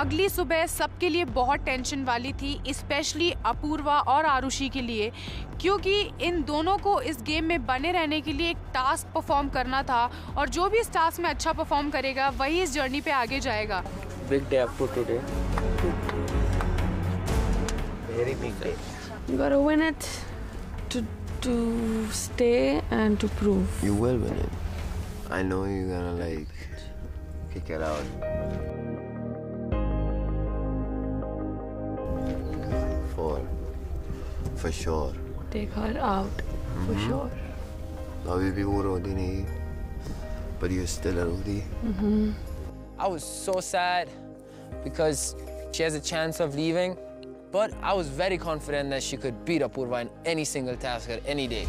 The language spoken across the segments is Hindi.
अगली सुबह सबके लिए बहुत टेंशन वाली थी, स्पेशली अपूर्वा और आरुषि के लिए, क्योंकि इन दोनों को इस गेम में बने रहने के लिए एक टास्क परफॉर्म करना था और जो भी इस टास्क में अच्छा परफॉर्म करेगा वही इस जर्नी पे आगे जाएगा। Big day for today. Very big day. You gotta win it to stay and to prove. You will win it. I know you're gonna like kick it out. For sure. Take her out, for sure. अभी भी वो रोदी नहीं, but you're still a Rodhi. I was so sad because she has a chance of leaving, but I was very confident that she could beat Apurva in any single task at any day.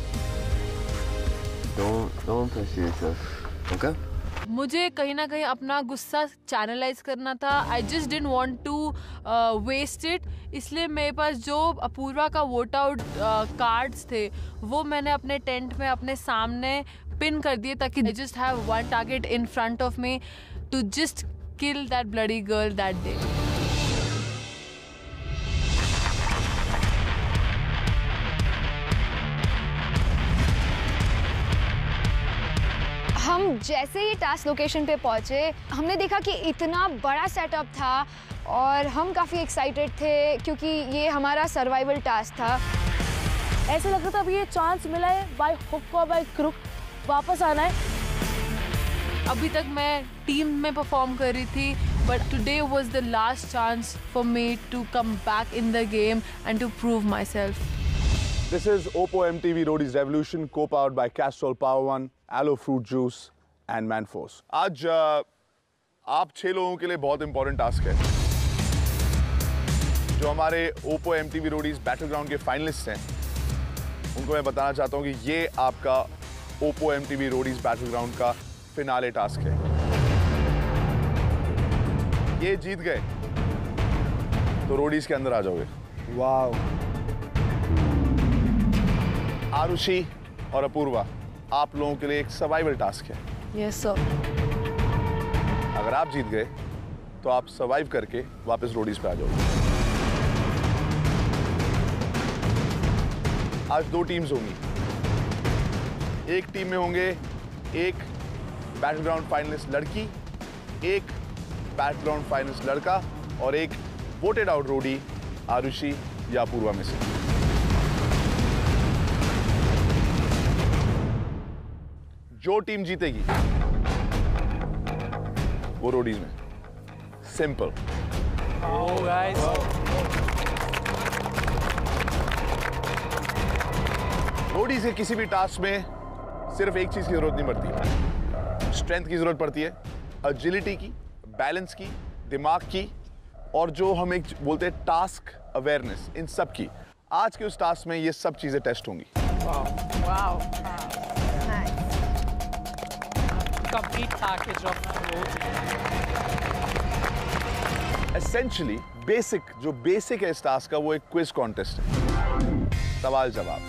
Don't pressure yourself, okay? मुझे कहीं ना कहीं अपना गुस्सा चैनलाइज करना था। I just didn't want to waste it, इसलिए मेरे पास जो अपूर्वा का वोट आउट कार्ड्स थे वो मैंने अपने टेंट में अपने सामने पिन कर दिए ताकि I just have one target in front of me to just kill that bloody girl that day. हम जैसे ही टास्क लोकेशन पे पहुंचे हमने देखा कि इतना बड़ा सेटअप था और हम काफ़ी एक्साइटेड थे क्योंकि ये हमारा सर्वाइवल टास्क था। ऐसा लग रहा था अभी ये चांस मिला है बाय हुक और बाय क्रुक वापस आना है। अभी तक मैं टीम में परफॉर्म कर रही थी, but today was the last chance for me to come back in the game and to prove myself. This is Oppo MTV Roadies Revolution, co-powered by Castrol Power One, Aloe Fruit Juice and Manforce. आज आप 6 लोगों के लिए बहुत इंपॉर्टेंट टास्क है। जो हमारे Oppo MTV Roadies Battleground के फाइनलिस्ट हैं, उनको मैं बताना चाहता हूँ कि ये आपका Oppo MTV Roadies Battleground का फिनाले टास्क है। ये जीत गए तो रोडीज के अंदर आ जाओगे। वाओ। आरुषि और अपूर्वा, आप लोगों के लिए एक सर्वाइवल टास्क है। Yes sir. अगर आप जीत गए तो आप सर्वाइव करके वापस रोडीज पे आ जाओगे। आज 2 टीम्स होंगी। एक टीम में होंगे एक बैटलग्राउंड फाइनलिस्ट लड़की, एक बैटलग्राउंड फाइनलिस्ट लड़का और एक वोटेड आउट रोडी आरुषि या अपूर्वा में से। जो टीम जीतेगी वो रोडीज में। सिंपल। रोडीज के किसी भी टास्क में सिर्फ एक चीज की जरूरत नहीं पड़ती, स्ट्रेंथ की जरूरत पड़ती है, एजिलिटी की, बैलेंस की, दिमाग की और जो हम एक बोलते हैं टास्क अवेयरनेस, इन सब की। आज के उस टास्क में ये सब चीजें टेस्ट होंगी। Complete package of Essentially, जो बेसिक है इस टास्क का वो एक क्विज कॉन्टेस्ट है, सवाल जवाब।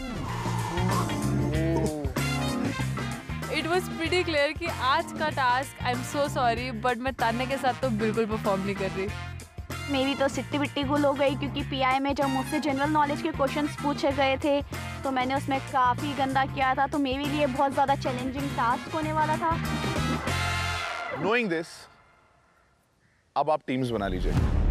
इट वॉज प्रीटी क्लियर कि आज का task, I am so sorry but मैं तान्या के साथ तो बिल्कुल परफॉर्म नहीं कर रही। मेरी तो सिट्टी बिट्टी गुल हो गई क्योंकि पीआई में जब मुझसे जनरल नॉलेज के क्वेश्चंस पूछे गए थे तो मैंने उसमें काफ़ी गंदा किया था, तो मेरे लिए बहुत ज़्यादा चैलेंजिंग टास्क होने वाला था। Knowing this, अब आप टीम्स बना लीजिए।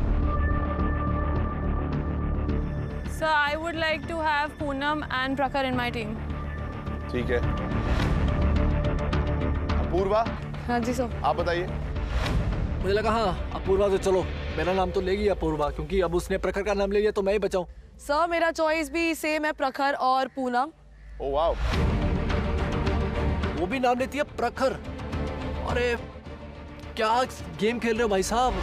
Sir, I would like to have Poonam and Prakhar in my team. ठीक है। अपूर्वा? हाँ जी सर। आप बताइए। मुझे लगा हाँ अपूर्वा तो चलो, मेरा नाम तो लेगी अपूर्वा क्योंकि अब उसने प्रखर का नाम ले लिया तो मैं ही बचाऊं। सर मेरा चॉइस भी सेम है, प्रखर और पूनम। Oh wow. वो भी नाम लेती है प्रखर। अरे क्या गेम खेल रहे हो भाई साहब।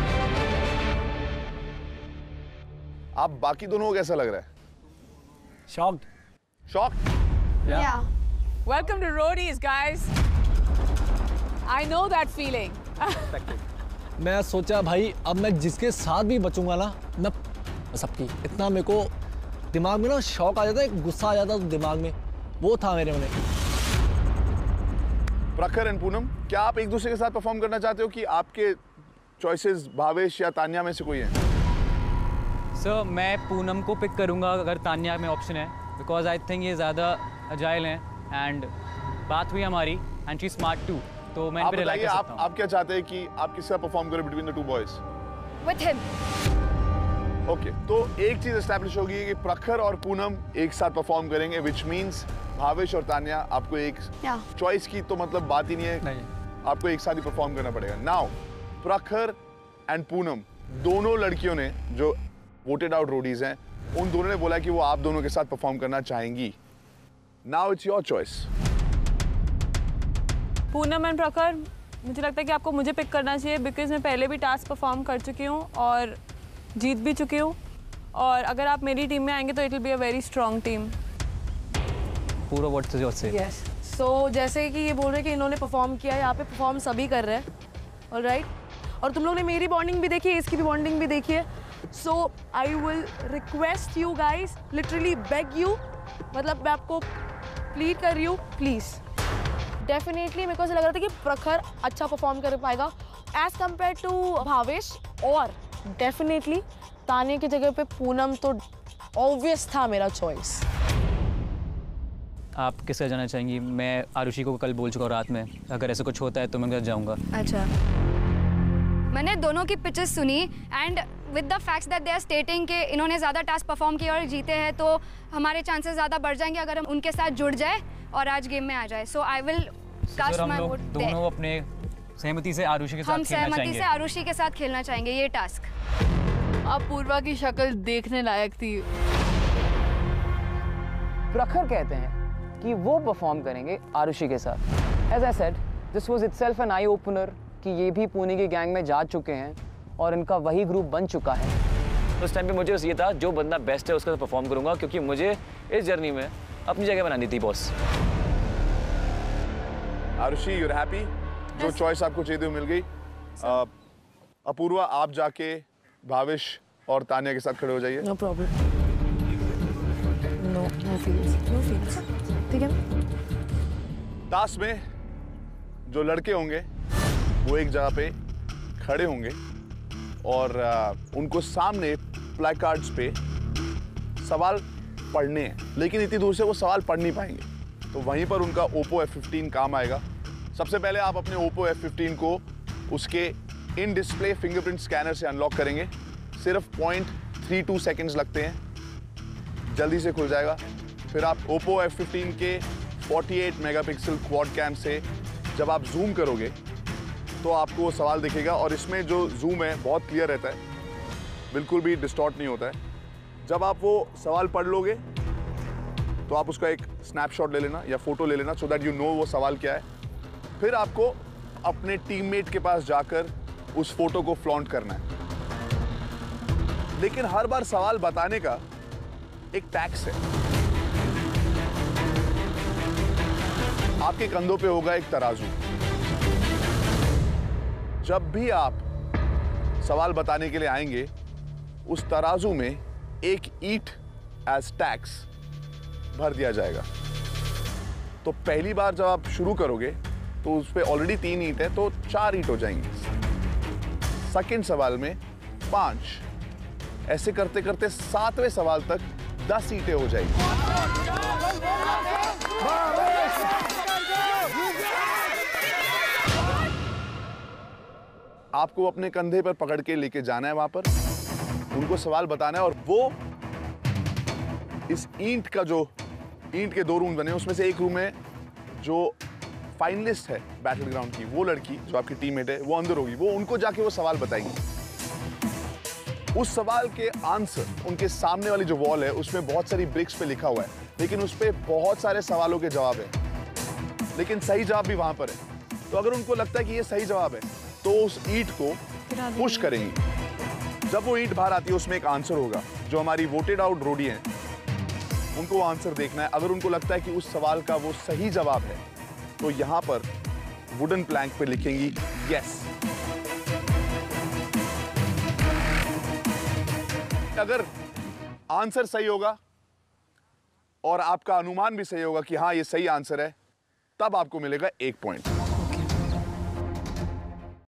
आप बाकी दोनों को कैसा लग रहा है? Shocked. Shocked? Yeah. Welcome to Roadies, guys. I know that feeling. मैं सोचा भाई अब मैं जिसके साथ भी बचूंगा ना, मैं सबकी इतना मेरे को दिमाग में ना शौक आ जाता है, गुस्सा आ जाता है दिमाग में, वो था मेरे में। प्रखर एंड पूनम, क्या आप एक दूसरे के साथ परफॉर्म करना चाहते हो कि आपके चॉइसेस भावेश या तान्या में से कोई है? सर मैं पूनम को पिक करूंगा अगर तान्या में ऑप्शन है, बिकॉज आई थिंक ये ज़्यादा अजाइल हैं एंड बात हुई हमारी एंड शी स्मार्ट टू, तो मैं इन आप पे रिलाई बताइए, कर सकता हूं। आप क्या चाहते हैं कि आप किसके साथ परफॉर्म करें between the two boys? With him. Okay, तो एक चीज एस्टैब्लिश होगी कि प्रखर और पूनम एक साथ परफॉर्म करेंगे, विच मींस भावेश और तान्या आपको एक चॉइस की तो मतलब बात ही नहीं है, नहीं। आपको एक साथ ही परफॉर्म करना पड़ेगा। नाउ प्रखर एंड पूनम दोनों लड़कियों ने जो वोटेड आउट रोडीज हैं, उन दोनों ने बोला कि वो आप दोनों के साथ परफॉर्म करना चाहेंगी। Now it's your choice. Poonam and Prakhar, मुझे लगता है कि आपको मुझे पिक करना चाहिए बिकॉज मैं पहले भी टास्क परफॉर्म कर चुकी हूँ और जीत भी चुकी हूँ, और अगर आप मेरी टीम में आएंगे तो it will be a very strong team. पूरा what is your say? Yes, so जैसे कि ये बोल रहे हैं कि इन्होंने परफॉर्म किया, यहाँ पे परफॉर्म सभी कर रहे हैं, ऑलराइट, और तुम लोग ने मेरी बॉन्डिंग भी देखी है, इसकी भी बॉन्डिंग भी देखी है, so I will request you guys, literally beg you, मतलब मैं आपको प्लीड कर रही हूँ, प्लीज़। डेफिनेटली मेरे को ऐसा लग रहा था कि प्रखर अच्छा परफॉर्म कर पाएगा एज कम्पेयर टू भावेश, और डेफिनेटली तान्या की जगह पे पूनम तो ऑब्वियस था मेरा चॉइस। आप किससे जाना चाहेंगी? मैं आरुषि को कल बोल चुका हूँ रात में, अगर ऐसा कुछ होता है तो मैं उनके साथ जाऊँगा। अच्छा, मैंने दोनों की पिचेस सुनी and with the facts that they are stating कि इन्होंने ज़्यादा टास्क परफॉर्म किया और जीते हैं, तो हमारे चांसेस ज़्यादा बढ़ जाएंगे अगर हम उनके साथ जुड़ जाए और आज गेम में आ जाए। So I will cast my vote there. दोनों अपने सहमति से आरुषि के साथ हम खेलना सहमति चाहेंगे। से आरुषि के साथ खेलना चाहेंगे ये टास्क। अपूर्वा की शक्ल देखने लायक थी। प्रखर कहते हैं कि वो परफॉर्म करेंगे आरुषि के साथ। As I said, this was itself an eye opener कि ये भी पुणे की गैंग में जा चुके हैं और इनका वही ग्रुप बन चुका है। उस टाइम पे मुझे ये था जो बंदा बेस्ट है उसके साथ परफॉर्म करूंगा, क्योंकि मुझे इस जर्नी में अपनी जगह बनानी थी boss. Arushi, you are happy? जो चॉइस आपको चाहिए थी मिल गई। अपूर्वा, आप जाके भावेश और तान्या के साथ खड़े हो जाइए। नो प्रॉब्लम, नो फीलिंग्स, ठीक है। टास्क में जो लड़के होंगे वो एक जगह पे खड़े होंगे और उनको सामने प्लेकार्ड्स पे सवाल पढ़ने हैं, लेकिन इतनी दूर से वो सवाल पढ़ नहीं पाएंगे, तो वहीं पर उनका Oppo F15 काम आएगा। सबसे पहले आप अपने Oppo F15 को उसके इन डिस्प्ले फिंगरप्रिंट स्कैनर से अनलॉक करेंगे। सिर्फ 0.32 सेकेंड्स लगते हैं, जल्दी से खुल जाएगा। फिर आप Oppo F15 के 48 मेगापिक्सल क्वाड कैम से जब आप जूम करोगे तो आपको वो सवाल दिखेगा, और इसमें जो जूम है बहुत क्लियर रहता है, बिल्कुल भी डिस्टॉर्ट नहीं होता है। जब आप वो सवाल पढ़ लोगे तो आप उसका एक स्नैपशॉट ले लेना या फोटो ले लेना, सो दैट यू नो वो सवाल क्या है। फिर आपको अपने टीममेट के पास जाकर उस फोटो को फ्लॉन्ट करना है, लेकिन हर बार सवाल बताने का एक टैक्स है। आपके कंधों पे होगा एक तराजू। जब भी आप सवाल बताने के लिए आएंगे, उस तराजू में एक ईंट एज टैक्स भर दिया जाएगा। तो पहली बार जब आप शुरू करोगे तो उस पे ऑलरेडी 3 ईंट है, तो 4 ईंट हो जाएंगी। सेकंड सवाल में 5, ऐसे करते करते 7वें सवाल तक 10 ईंटें हो जाएंगी। आपको अपने कंधे पर पकड़ के लेके जाना है, वहां पर उनको सवाल बताना है, और वो इस ईंट का जो ईंट के 2 रूम बने उसमें से एक रूम में जो फाइनलिस्ट है बैटल ग्राउंड की, वो लड़की जो आपकी टीममेट है वो अंदर होगी, वो उनको जाके वो सवाल बताएंगी। उस सवाल के आंसर उनके सामने वाली जो वॉल है उसमें बहुत सारी ब्रिक्स पे लिखा हुआ है, लेकिन उस पे बहुत सारे सवालों के जवाब है, लेकिन सही जवाब भी वहां पर है। तो अगर उनको लगता है कि ये सही जवाब है तो उस ईंट को पुश करेंगी। जब वो ईंट बाहर आती है उसमें एक आंसर होगा। जो हमारी वोटेड आउट रोडी हैं उनको वो आंसर देखना है। अगर उनको लगता है कि उस सवाल का वो सही जवाब है तो यहां पर वुडन प्लैंक पे लिखेंगी यस। अगर आंसर सही होगा और आपका अनुमान भी सही होगा कि हाँ ये सही आंसर है, तब आपको मिलेगा 1 पॉइंट।